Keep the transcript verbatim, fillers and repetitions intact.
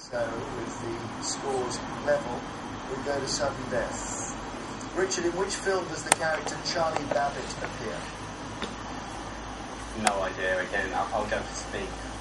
So with the scores level, we go to sudden death. Richard, in which film does the character Charlie Babbitt appear? No idea. Again, I'll, I'll go for Speed.